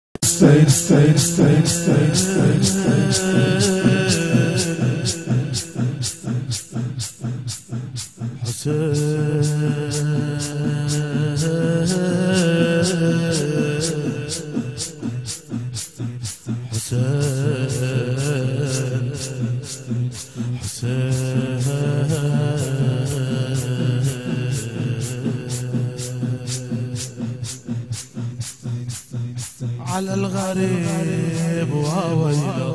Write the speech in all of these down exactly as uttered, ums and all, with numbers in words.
stay, stay, stay, stay, stay, stay, على الغريب وويله،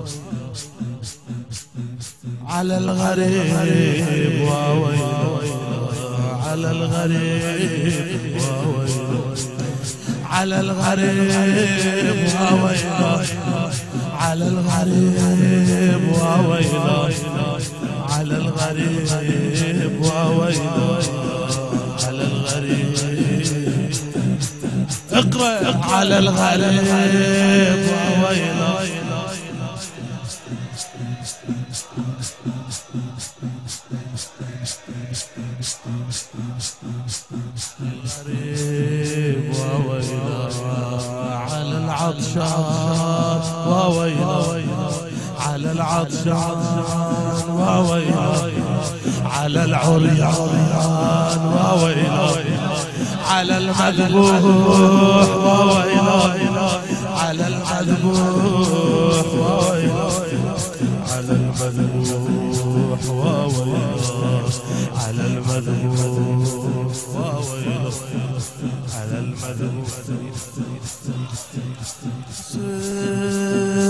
على الغريب وويله، على الغريب وويله، على الغريب وويله، على الغريب وويله، على الغريب وويله، على الغريب. اقرأ على الغريب وويله، الغريب وويله، على العطشان وويله، على العطشان وويله، على العريان وويله، على المذبوح وويله، على المذبوح وويله، على المذبوح وويله، على المذبوح وويله، على المذبوح.